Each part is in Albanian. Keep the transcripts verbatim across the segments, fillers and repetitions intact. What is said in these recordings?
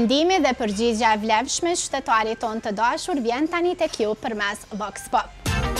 Mendimi dhe përgjigja e vlefshme shtetarit ton të dashur vjen tani tek ju përmes Vox Pop.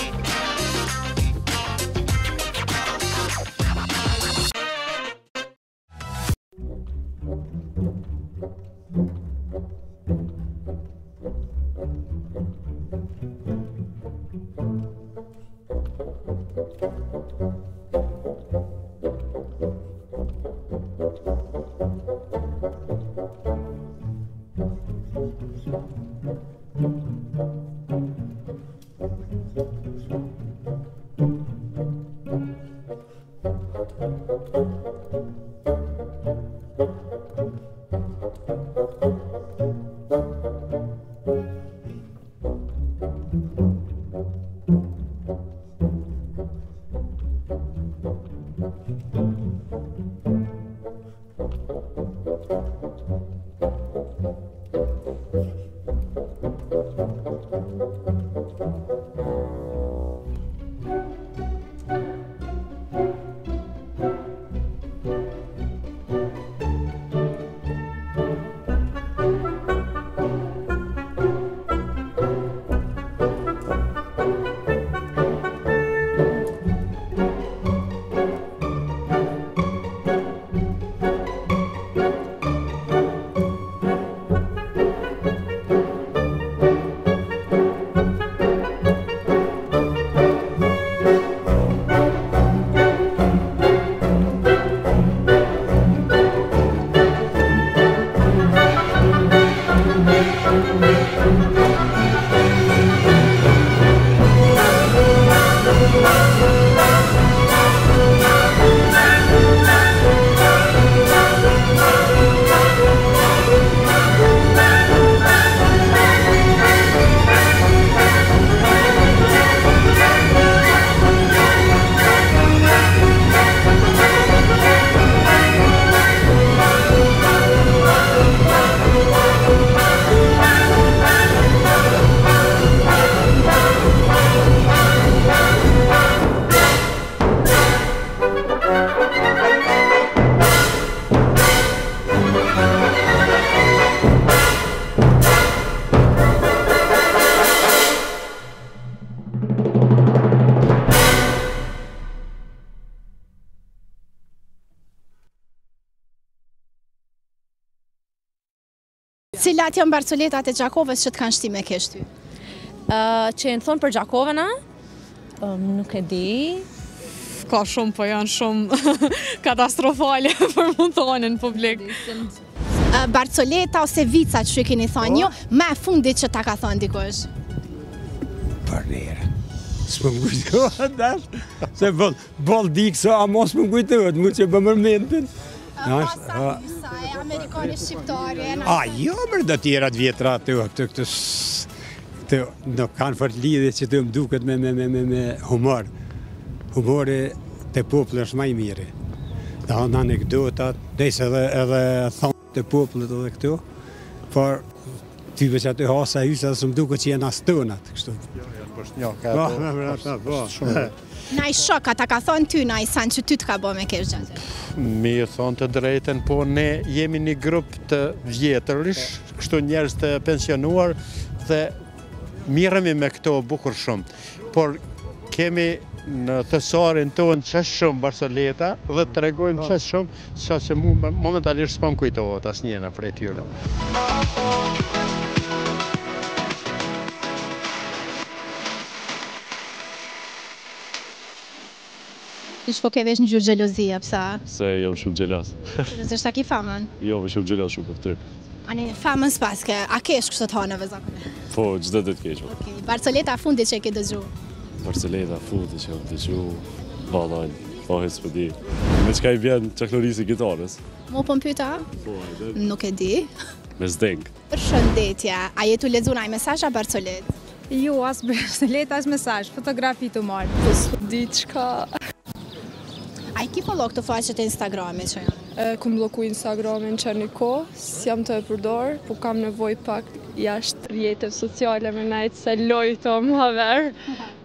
Cilat janë barcoletat e Gjakovës që të kanë shtime kesh ty? Që e në thonë për Gjakovëna? Nuk e di. Ka shumë, po janë shumë katastrofale për mund thonë në publik. Barcoleta ose vica që keni thonë ju, me fundit që ta ka thonë dikush? Parnera. S'më kujtohet dash, se bol dikë a mos më kujtohet, mu që bëmër mentin. Pasa visa e Amerikani shqiptari. A, jo, mërë do tjera të vjetra të këtë këtë nuk kanë fort lidhje që të më duket me humor. Humori të popullë është maj mire. Da në anekdotat, desë edhe thonë të popullët edhe këtu, por tyve që aty hasa hysa dhe së më duket që jenë astonat, kështu. Jo, ka të... Na i shoka, ta ka thonë ty, na i sanë që ty të ka bo me kesh gjatë? Mirë thonë të drejten, po ne jemi një grup të vjetërish, kështu njerëz të pensionuar dhe mirëmi me këto bukur shumë. Por kemi në thesarin tonë qështë shumë barcoleta dhe të regojmë qështë shumë, sa që momentalisht s'pam kujtohet as njena prej tyre. Ti shpo ke vesh një gjurë gjelozia, pësa? Se jam shumë gjelas. Që është ki famën? Jo, me shumë gjelas shumë për tërë. Ani, famën s'paske, a kesh kështë të hanëve zakone? Po, gjithë dhe të keshme. Ok, Barcoleta fundit që e ke dëgju? Barcoleta fundit që e dëgju, balajnë, po hecë për di. Me qka i vjen qaklorisi gitarës? Mo po m'pyta? Po, hajde. Nuk e di. Me zdeng. Për shëndetja, a jetu lexuar ai mesazh a Barcolet? Jo, as Barcolet, as mesazh, fotografi të marrë. Po s'po di çka. A i ki follow këtë faqet e Instagramit që janë? Kum bloku Instagramin që një kohë, s'jam të e përdor, po kam nevoj pak jashtë rjetëve sociale me najtë se lojtë o më haver.